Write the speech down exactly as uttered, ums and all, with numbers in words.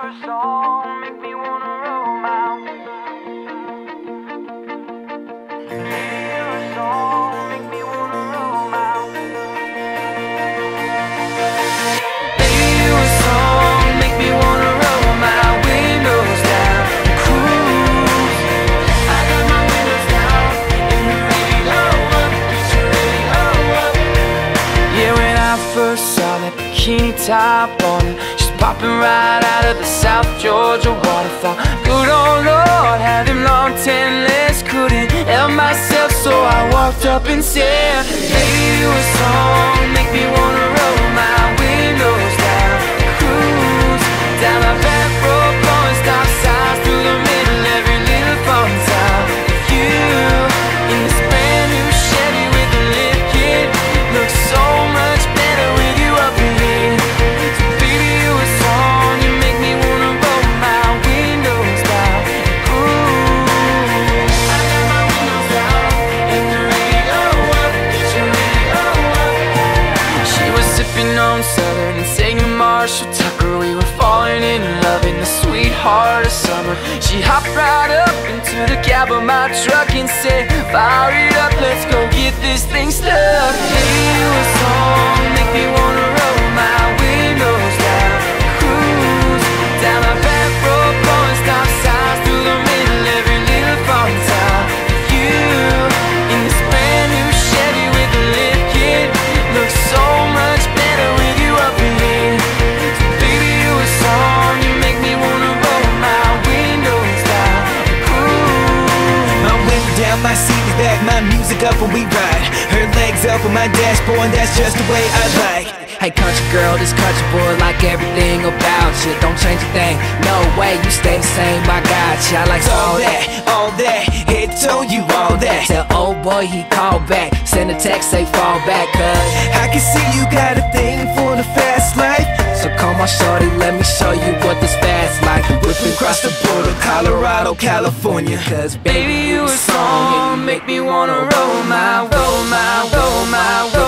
a song, make me wanna roll my. Hear a song, make me wanna roll my. Hear a song, make me wanna roll my windows down, cruise. I got my windows down and the radio up, get your radio up. Yeah, when I first saw that bikini top on her, she's popping right out of the South Georgia waterfall. Good old Lord, had them long tan legs, couldn't help myself, so I walked up and said, "Baby, you a song, make me wanna roll my windows down, cruise down my back road, blowing stop signs through the middle, every little fun town. You in this brand new Chevy with the lift kit, looks so much better with you up in here. So baby, you a song, you make me wanna roll my windows down, cruise. I got my windows down and the radio up, get your radio up." She was sipping on Southern and singing Marshall Tucker. We were falling in love in the sweetheart of summer. She hopped right up into the cab of my truck and said, "Fire it up, let's go get this thing stuck." Hey, you a song, make me wanna roll my windows down, cruise down my back road, blowing stop signs through the middle, every little fun town. You in this brand new Chevy with the lift kit, looks so much better with you up in here. So baby, you a song, you make me wanna roll my windows down, cruise. My window down, my C D's back, my music up when we ride. Her legs up on my dashboard, that's just the way I like. Hey country girl, this country boy like everything about you. Don't change a thing, no way, you stay the same, I got you. I like All all that, that. all that, it told you all that. Tell old boy he called back, send a text, say fall back, cuz I can see you got a thing for the fast life. so come on shorty, let me show you what this fast like. Whipping across the border, Colorado, California. Cause Baby, you a song, make me wanna roll my, roll my, roll my, roll